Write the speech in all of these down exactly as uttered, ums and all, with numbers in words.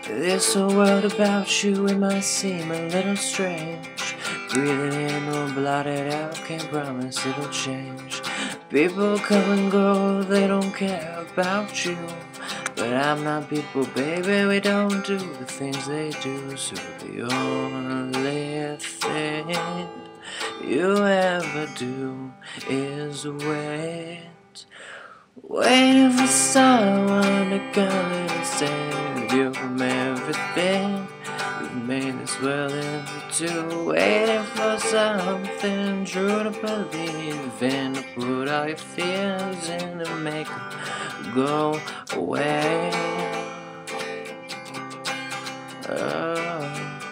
This whole world about you, it might seem a little strange. Breathing in or blotted out, can't promise it'll change. People come and go, they don't care about you. But I'm not people, baby, we don't do the things they do. So the only thing you ever do is wait. Waiting for someone to come and save you from everything you've made this world into. Waiting for something true to believe in, to put all your fears in and make them go away. Oh.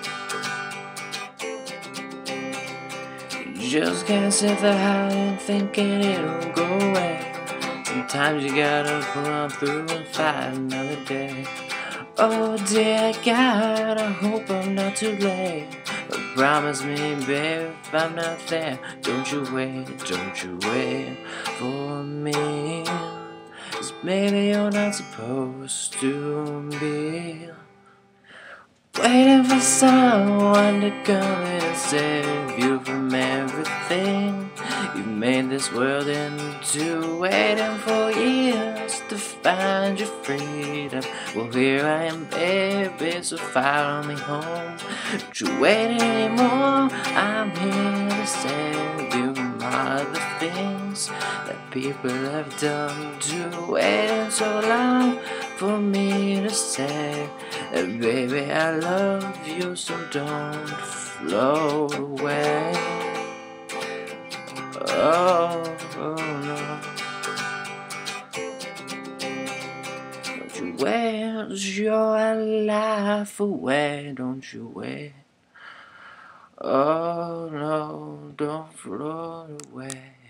You just can't sit there hiding thinking it'll go away. Sometimes you gotta pull on through and fight another day. Oh dear God, I hope I'm not too late. But promise me, babe, if I'm not there, don't you wait, don't you wait for me. 'Cause maybe you're not supposed to be waiting for someone to come and save you from everything you've made this world into. Waiting for years to find your freedom. Well, here I am, baby, so follow me home. Don't you wait anymore, I'm here to save you from all the things that people have done to. Waiting so long for me to say that, baby, I love you, so don't float away. Oh, oh no. Don't you wait your life away, don't you wait. Oh no, don't float away.